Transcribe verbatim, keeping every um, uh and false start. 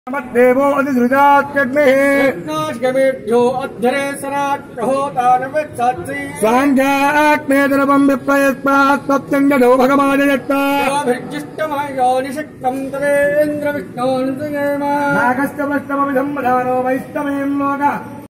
देवो अधिसृजात्यग्निः यज्ञाश्गमेभ्यो अध्यरे सराट्रहोतानवेत्सात्सि स्वाञ्जाग्नेतरपम् विप्रयस्मात् सत्यङ्गदो भगमाजयत्ता भिर्जिष्टमयो निषक्तम् तदेन्द्रविष्णोऽनुसयेम नागस्य प्रष्टमपि सम्बधानो वैष्णवीम् लोकः